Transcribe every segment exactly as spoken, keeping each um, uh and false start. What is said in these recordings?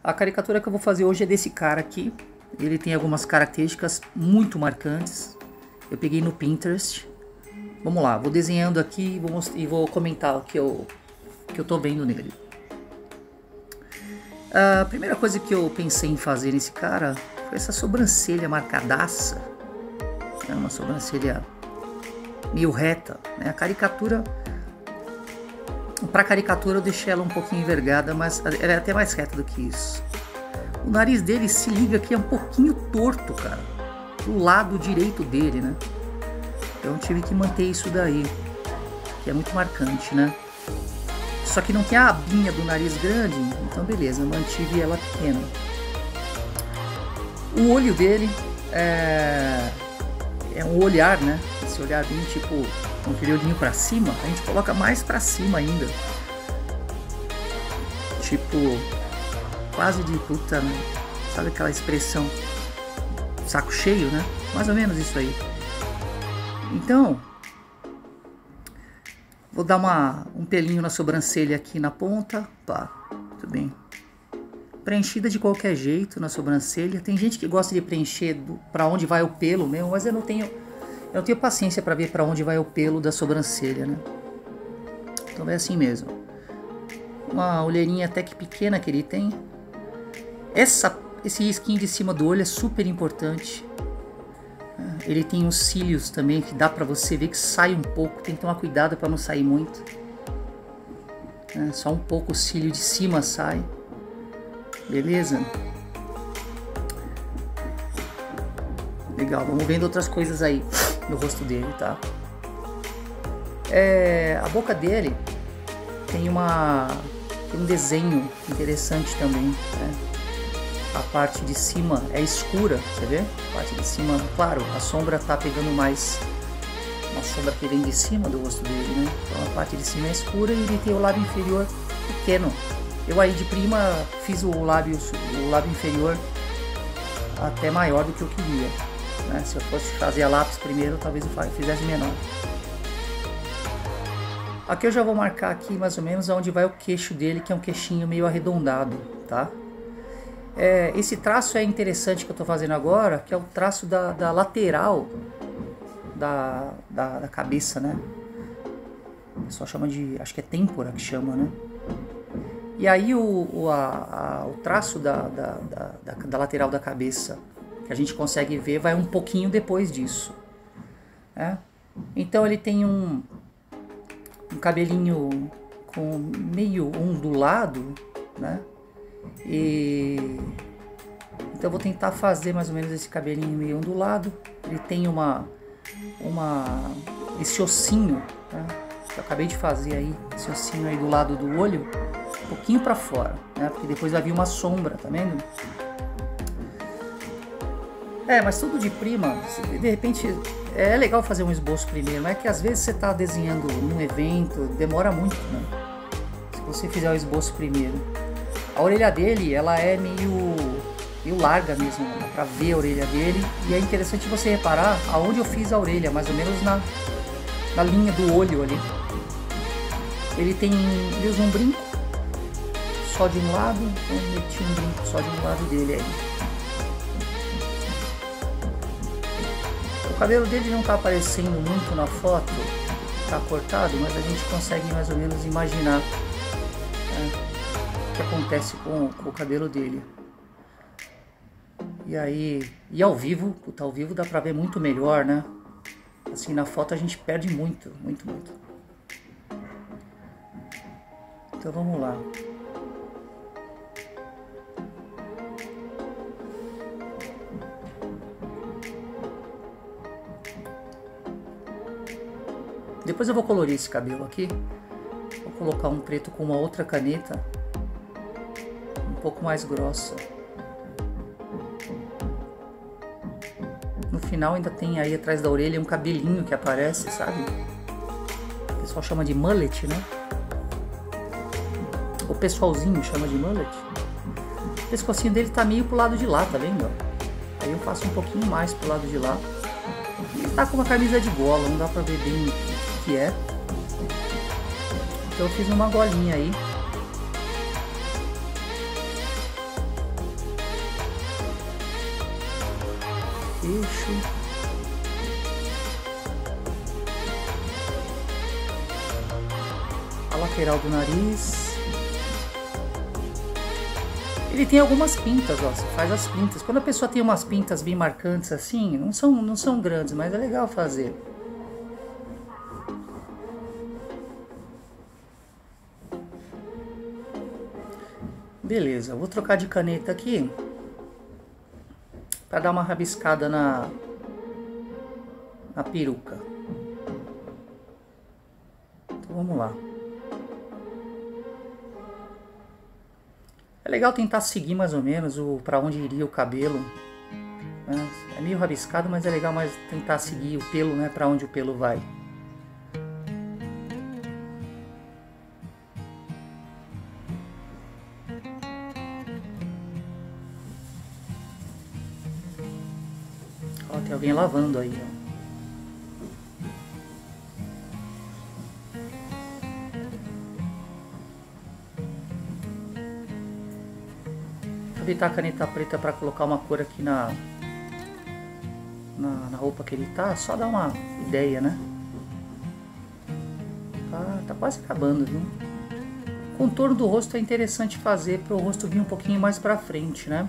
A caricatura que eu vou fazer hoje é desse cara aqui. Ele tem algumas características muito marcantes. Eu peguei no Pinterest. Vamos lá, vou desenhando aqui e vou, e vou comentar o que eu, que eu tô vendo nele. A primeira coisa que eu pensei em fazer nesse cara foi essa sobrancelha marcadaça. É uma sobrancelha meio reta, né? A caricatura... Pra caricatura eu deixei ela um pouquinho envergada, mas ela é até mais reta do que isso. O nariz dele, se liga que é um pouquinho torto, cara. Do lado direito dele, né? Então tive que manter isso daí, que é muito marcante, né? Só que não tem a abinha do nariz grande, então beleza, eu mantive ela pequena. O olho dele é, é um olhar, né? Esse olhar bem tipo... com aquele olhinho pra cima, a gente coloca mais pra cima ainda. Tipo, quase de puta, né? Sabe aquela expressão? Saco cheio, né? Mais ou menos isso aí. Então, vou dar uma, um pelinho na sobrancelha aqui na ponta. Pá, tudo bem. Preenchida de qualquer jeito na sobrancelha. Tem gente que gosta de preencher do, pra onde vai o pelo mesmo, mas eu não tenho... Eu não tenho paciência para ver para onde vai o pelo da sobrancelha, né? Então é assim mesmo. Uma olheirinha até que pequena que ele tem. Essa, esse risquinho de cima do olho é super importante. Ele tem os cílios também, que dá para você ver que sai um pouco. Tem que tomar cuidado para não sair muito. É, só um pouco o cílio de cima sai. Beleza? Legal, vamos vendo outras coisas aí no rosto dele, tá? É, a boca dele tem uma tem um desenho interessante também, né? A parte de cima é escura, você vê? A parte de cima, claro, a sombra tá pegando mais uma sombra que vem de cima do rosto dele, né? Então a parte de cima é escura e ele tem o lábio inferior pequeno. Eu aí de prima fiz o lábio, o lábio inferior até maior do que eu queria. Né? Se eu fosse fazer a lápis primeiro, talvez eu fizesse menor. Aqui eu já vou marcar aqui mais ou menos onde vai o queixo dele, que é um queixinho meio arredondado, tá? É, esse traço é interessante que eu estou fazendo agora, que é o traço da, da lateral da, da, da cabeça, né? O pessoal chama de, acho que é têmpora que chama, né? E aí o, o, a, a, o traço da, da, da, da, da lateral da cabeça que a gente consegue ver vai um pouquinho depois disso, né? Então ele tem um, um cabelinho com meio ondulado, né? E então eu vou tentar fazer mais ou menos esse cabelinho meio ondulado. Ele tem uma uma esse ossinho, né? Que eu acabei de fazer aí, esse ossinho aí do lado do olho, um pouquinho para fora, né? Porque depois vai vir uma sombra, tá vendo? É, mas tudo de prima, de repente é legal fazer um esboço primeiro, mas é que às vezes você está desenhando num evento, demora muito, né? Se você fizer o esboço primeiro. A orelha dele, ela é meio, meio larga mesmo, né? Dá pra ver a orelha dele, e é interessante você reparar aonde eu fiz a orelha, mais ou menos na, na linha do olho ali. Ele tem, ele usa um brinco só de um lado, então eu meti um brinco só de um lado dele aí. O cabelo dele não está aparecendo muito na foto, está cortado, mas a gente consegue mais ou menos imaginar, né, o que acontece com, com o cabelo dele. E aí, e ao vivo, puta, ao vivo dá para ver muito melhor, né? Assim, na foto a gente perde muito, muito, muito. Então vamos lá. Depois eu vou colorir esse cabelo aqui. Vou colocar um preto com uma outra caneta um pouco mais grossa. No final ainda tem aí atrás da orelha um cabelinho que aparece, sabe? O pessoal chama de mullet, né? O pessoalzinho chama de mullet. O pescocinho dele tá meio pro lado de lá, tá vendo? Aí eu faço um pouquinho mais pro lado de lá. Ele tá com uma camisa de gola, não dá pra ver bem o que é. Então eu fiz uma golinha aí. queixo. A lateral do nariz. Ele tem algumas pintas, ó, você faz as pintas. Quando a pessoa tem umas pintas bem marcantes assim, não são, não são grandes, mas é legal fazer. Beleza, vou trocar de caneta aqui para dar uma rabiscada na, na peruca. Então vamos lá. É legal tentar seguir mais ou menos o para onde iria o cabelo, né? É meio rabiscado, mas é legal mais tentar seguir o pelo, né, para onde o pelo vai. Ó, tem alguém lavando aí, ó. Aproveitar a caneta preta para colocar uma cor aqui na, na na roupa que ele tá, só dar uma ideia, né? Tá, tá quase acabando, viu? O contorno do rosto é interessante fazer para o rosto vir um pouquinho mais para frente, né?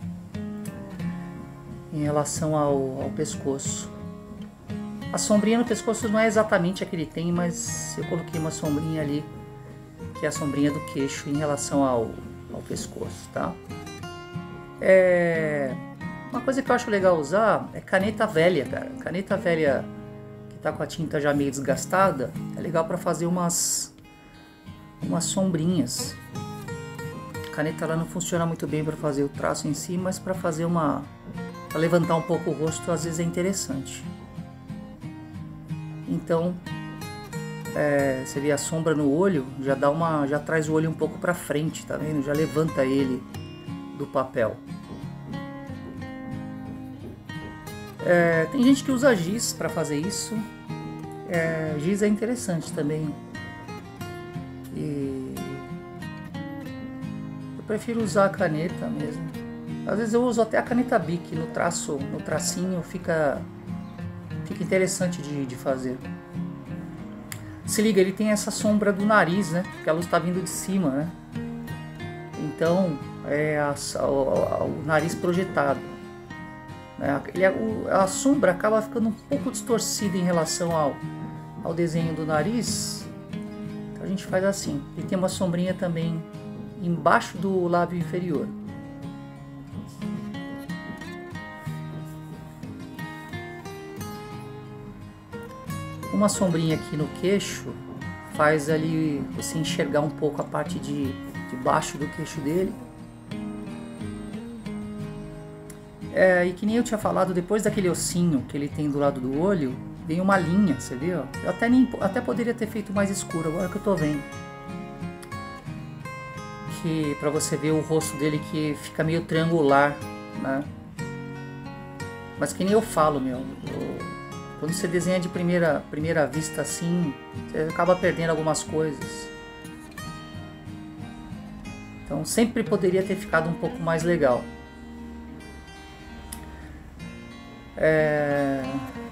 Em relação ao, ao pescoço. A sombrinha no pescoço não é exatamente a que ele tem, mas eu coloquei uma sombrinha ali, que é a sombrinha do queixo em relação ao, ao pescoço, tá? É... Uma coisa que eu acho legal usar é caneta velha, cara. Caneta velha que tá com a tinta já meio desgastada, é legal para fazer umas umas sombrinhas. A caneta ela não funciona muito bem para fazer o traço em si, mas para fazer uma para levantar um pouco o rosto às vezes é interessante. Então, é, você vê a sombra no olho, já dá uma, já traz o olho um pouco para frente, tá vendo? Já levanta ele do papel. É, tem gente que usa giz para fazer isso. É, giz é interessante também. E eu prefiro usar a caneta mesmo. Às vezes eu uso até a caneta Bic no traço, no tracinho fica, fica interessante de, de fazer. Se liga, ele tem essa sombra do nariz, né? Porque a luz está vindo de cima, né? Então é a, a, a, o nariz projetado. Ele, a sombra acaba ficando um pouco distorcida em relação ao, ao desenho do nariz. Então a gente faz assim. E tem uma sombrinha também embaixo do lábio inferior. Uma sombrinha aqui no queixo faz ali você enxergar um pouco a parte de, de baixo do queixo dele. É, e que nem eu tinha falado, depois daquele ossinho que ele tem do lado do olho, vem uma linha, você viu? Eu até, nem, até poderia ter feito mais escuro, agora que eu tô vendo. Que pra você ver o rosto dele que fica meio triangular, né? Mas que nem eu falo, meu, eu, quando você desenha de primeira, primeira vista assim, você acaba perdendo algumas coisas. Então sempre poderia ter ficado um pouco mais legal. É...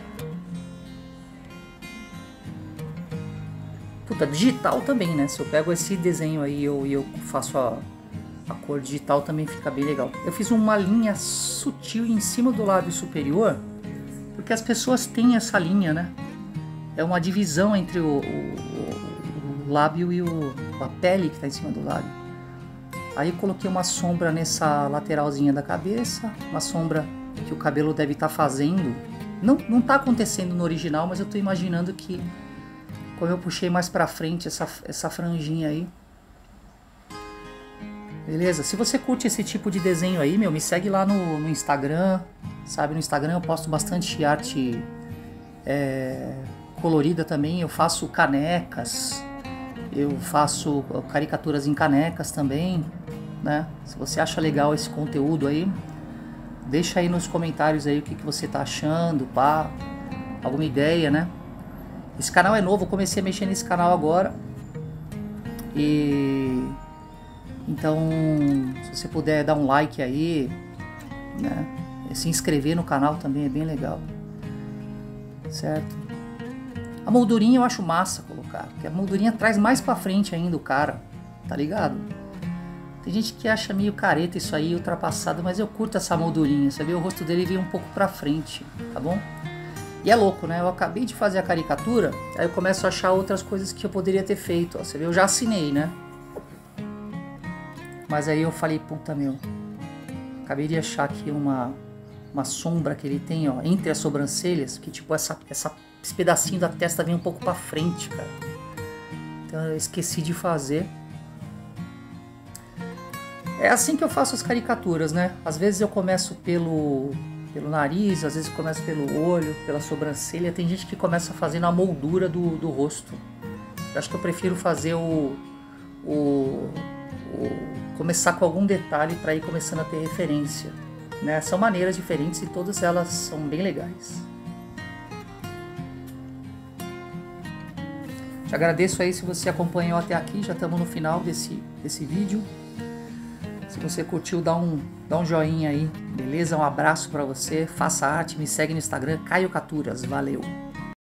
Puta, digital também, né? Se eu pego esse desenho aí e eu, eu faço a, a cor digital, também fica bem legal. Eu fiz uma linha sutil em cima do lábio superior, porque as pessoas têm essa linha, né? É uma divisão entre o, o, o, o lábio e o, a pele que está em cima do lábio. Aí eu coloquei uma sombra nessa lateralzinha da cabeça, uma sombra que o cabelo deve estar fazendo. Não, não tá acontecendo no original, mas eu tô imaginando que como eu puxei mais pra frente essa, essa franjinha aí. Beleza? Se você curte esse tipo de desenho aí, meu, me segue lá no, no Instagram, sabe? No Instagram eu posto bastante arte é, colorida também. Eu faço canecas, eu faço caricaturas em canecas também, né? Se você acha legal esse conteúdo aí, deixa aí nos comentários aí o que, que você tá achando, pá, alguma ideia, né? Esse canal é novo, eu comecei a mexer nesse canal agora. E então, se você puder dar um like aí, né? se inscrever no canal também é bem legal, certo? A moldurinha eu acho massa colocar, porque a moldurinha traz mais pra frente ainda o cara, tá ligado? Tem gente que acha meio careta isso aí, ultrapassado, mas eu curto essa moldurinha, você vê? O rosto dele vem um pouco pra frente, tá bom? E é louco, né? Eu acabei de fazer a caricatura, aí eu começo a achar outras coisas que eu poderia ter feito, ó, você vê? Eu já assinei, né? Mas aí eu falei, puta meu, acabei de achar aqui uma, uma sombra que ele tem, ó, entre as sobrancelhas, que tipo, essa, essa, esse pedacinho da testa vem um pouco pra frente, cara. Então eu esqueci de fazer. É assim que eu faço as caricaturas, né? Às vezes eu começo pelo, pelo nariz, às vezes eu começo pelo olho, pela sobrancelha. Tem gente que começa fazendo a moldura do, do rosto. Eu acho que eu prefiro fazer o... o, o começar com algum detalhe para ir começando a ter referência, né? São maneiras diferentes e todas elas são bem legais. Te agradeço aí se você acompanhou até aqui, já estamos no final desse, desse vídeo. Se você curtiu, dá um, dá um joinha aí, beleza? Um abraço para você, faça arte, me segue no Instagram, Caio Caturas, valeu!